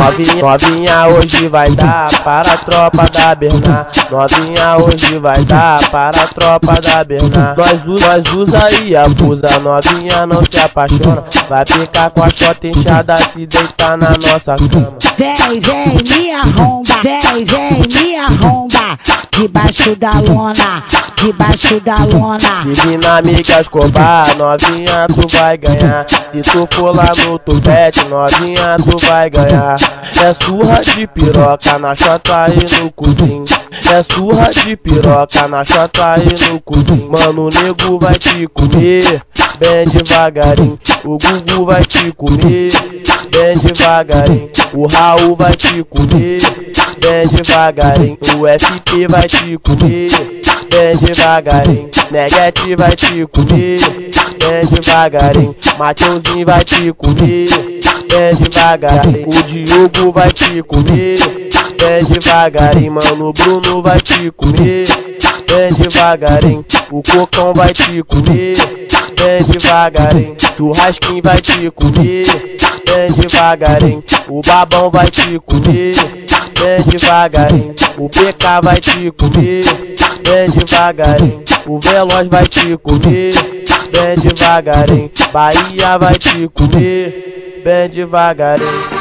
Novinha hoje vai dar para a tropa da Bernard. Novinha hoje vai dar para a tropa da Bernard. Nós usa e abusa, novinha não se apaixona. Vai ficar com a chota inchada se deitar na nossa cama. Vem, me arromba, vem, me arromba. Debaixo da lona, debaixo da lona. Se na amiga Escobar, novinha tu vai ganhar. Se tu for lá no tupete, novinha tu vai ganhar. É surra de piroca na chota e no cozinho. É surra de piroca na chota e no cozinho. Mano, o nego vai te comer bem devagarinho. O Gugu vai te comer bem devagarinho. O Raul vai te comer bem devagarinho. O FP vai te comer bem devagarinho. Neguete vai te comer bem devagarinho. Mateuzinho vai te comer bem devagarinho. O Diogo vai te comer bem devagarinho. Mano, o Bruno vai te comer bem devagarinho. O Cocão vai te comer bem devagarinho. Churrasquinho vai te comer bem devagarinho. O Babão vai te comer bem devagarinho. O PK vai te comer bem devagarinho. O Veloz vai te comer bem devagarinho. Bahia vai te comer bem devagarinho.